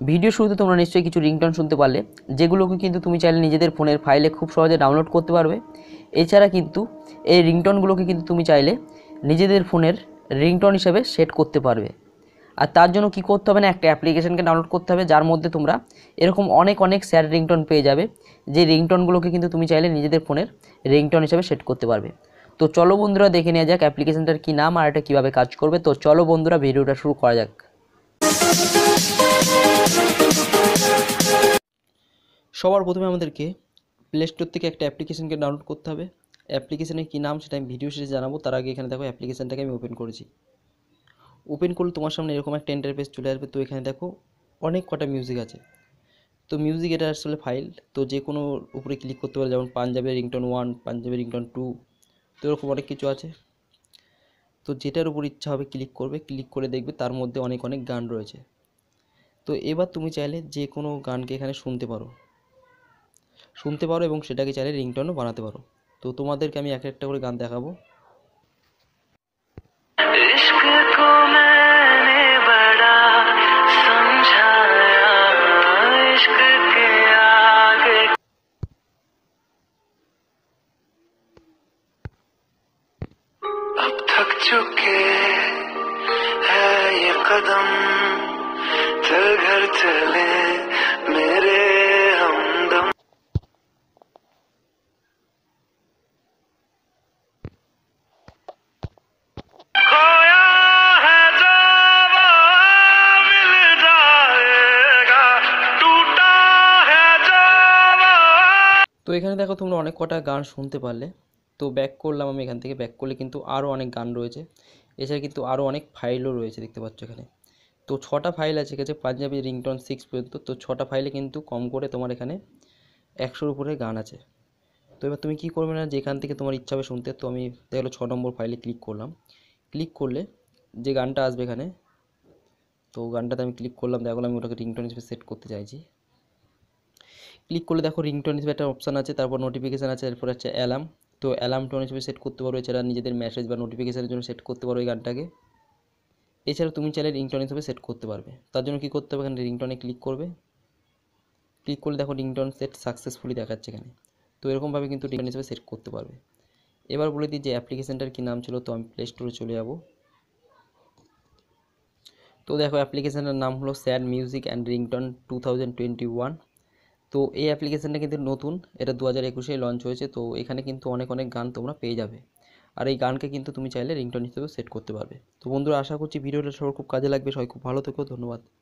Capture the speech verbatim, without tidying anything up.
Video শুরুতে তোমরা নিশ্চয়ই কিছু রিংটোন শুনতে পারলে, যেগুলোকে কিন্তু তুমি চাইলে নিজেদের ফোনের ফাইলে খুব সহজে ডাউনলোড করতে পারবে। এছাড়া কিন্তু এই রিংটোনগুলোকে কিন্তু তুমি চাইলে নিজেদের ফোনের রিংটোন হিসেবে সেট করতে পারবে। আর তার জন্য কি করতে হবে না, একটা অ্যাপ্লিকেশনকে ডাউনলোড করতে হবে, যার মধ্যে তোমরা এরকম অনেক অনেক স্যাড রিংটোন পেয়ে যাবে, যে রিংটোনগুলোকে কিন্তু তুমি চাইলে নিজেদের ফোনের রিংটোন হিসেবে সেট করতে পারবে। তো চলো বন্ধুরা দেখে নেওয়া যাক অ্যাপ্লিকেশনটার কী নাম আর এটা কীভাবে কাজ করবে। তো চলো বন্ধুরা ভিডিওটা শুরু করা যাক। সবার প্রথমে আমাদেরকে প্লে স্টোর থেকে একটা অ্যাপ্লিকেশনকে ডাউনলোড করতে হবে। অ্যাপ্লিকেশনের কী নাম সেটা আমি ভিডিও শেষে জানাবো, তার আগে এখানে দেখো অ্যাপ্লিকেশনটাকে আমি ওপেন করেছি। ওপেন করলে তোমার সামনে এরকম একটা ইন্টারফেস চলে আসবে। তো এখানে দেখো অনেক কটা মিউজিক আছে। তো মিউজিক এটা আসলে ফাইল, তো যে কোনো উপরে ক্লিক করতে পারে, যেমন পাঞ্জাবের রিংটোন ওয়ান, পাঞ্জাবের রিংটোন টু, তো এরকম অনেক কিছু আছে। তো যেটার উপর ইচ্ছা হবে ক্লিক করবে, ক্লিক করে দেখবে তার মধ্যে অনেক অনেক গান রয়েছে। তো এবার তুমি চাইলে যে কোনো গানকে এখানে শুনতে পারো শুনতে পারো এবং সেটাকে চাইলে রিংটোনও বানাতে পারো। তো তোমাদেরকে আমি এক একটা করে গান দেখাবো। अब थक चुके हैं ये कदम, चल घर चले मेरे हमदम। खोया है जो वो मिल जाएगा, टूटा है जो वो। তো এখানে দেখো তোমরা অনেক কটা গান শুনতে পারলে। তো ব্যাক করলাম আমি, এখান থেকে ব্যাক করলে কিন্তু আরও অনেক গান রয়েছে। এছাড়া কিন্তু আরও অনেক ফাইলও রয়েছে, দেখতে পাচ্ছ এখানে। তো ছটা ফাইল আছে, ঠিক আছে, পাঞ্জাবি রিংটোন সিক্স পর্যন্ত। তো ছটা ফাইলে কিন্তু কম করে তোমার এখানে একশোর উপরে গান আছে। তো এবার তুমি কী করবে না, যেখান থেকে তোমার ইচ্ছা হবে শুনতে। তো আমি দেখলো ছ নম্বর ফাইলে ক্লিক করলাম। ক্লিক করলে যে গানটা আসবে এখানে, তো গানটাতে আমি ক্লিক করলাম, দেখলাম আমি ওটাকে রিংটোন হিসেবে সেট করতে চাইছি। ক্লিক করলে দেখো রিংটোন হিসেবে একটা অপশান আছে, তারপর নোটিফিকেশান আছে, এরপর হচ্ছে অ্যালার্ম। তো অ্যালার্ম টোন হিসেবে সেট করতে পারো, এছাড়া নিজেদের মেসেজ বা নোটিফিকেশানের জন্য সেট করতে পারো এই গানটাকে। এছাড়া তুমি চাইলে রিংটোন হিসেবে সেট করতে পারবে। তার জন্য কী করতে হবে, এখানে রিংটোনে ক্লিক করবে। ক্লিক করলে দেখো রিংটোন সেট সাকসেসফুলি দেখাচ্ছে এখানে। তো এরকমভাবে কিন্তু রিংটোন হিসেবে সেট করতে পারবে। এবার বলে দিই যে অ্যাপ্লিকেশানটার কী নাম ছিল। তো আমি প্লে স্টোরে চলে যাব। তো দেখো অ্যাপ্লিকেশানের নাম হলো sad music and ringtone two thousand twenty one. তো এই অ্যাপ্লিকেশানটা কিন্তু নতুন, এটা দু হাজার একুশে লঞ্চ হয়েছে। তো এখানে কিন্তু অনেক অনেক গান তোমরা পেয়ে যাবে, আর এই গানকে কিন্তু তুমি চাইলে রিংটোন হিসেবে সেট করতে পারবে। তো বন্ধুরা, আশা করছি ভিডিওটা সবার খুব কাজে লাগবে। সবাই খুব ভালো থেকো, ধন্যবাদ।